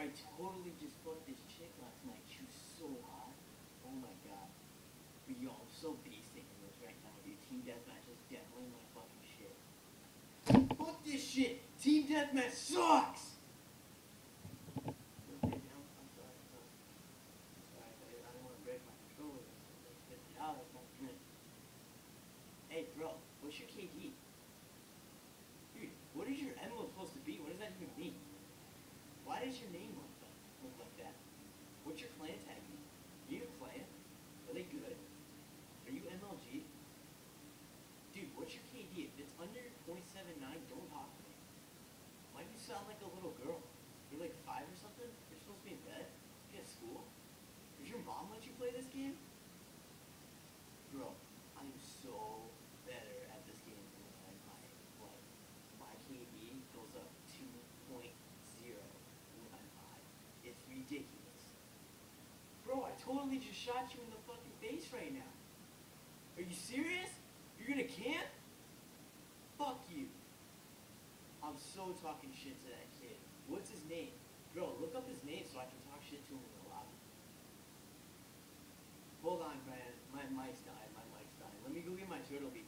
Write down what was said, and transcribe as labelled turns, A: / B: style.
A: I totally just fucked this chick last night. She was so hot. Oh my god. But yo, I'm so basic in this right now, dude. Team Deathmatch is definitely my fucking shit. Fuck this shit! Team Deathmatch sucks! Okay, now, I'm sorry. I don't want to break my controller. It's $50. Hey, bro, what's your KD? Dude, what is your emblem supposed to be? What does that even mean? Why does your name look like that? What's your clan tag mean? Are you a clan? Are they good? Are you MLG? Dude, what's your KD? If it's under 27.9, don't talk to me. Why do you sound like a little girl? You're like 5 or something? You're supposed to be in bed? You at school? Does your mom let you play this game? Bro, I'm so better at this game than my KD goes up 2.0 when I'm high. It's ridiculous. Bro, I totally just shot you in the fucking face right now. Are you serious? You're gonna camp? Fuck you. I'm so talking shit to that kid. What's his name? Bro, look up his name so I can talk shit to him in the lobby. Hold on, man. My mic's dying. Let me go get my turtle beach.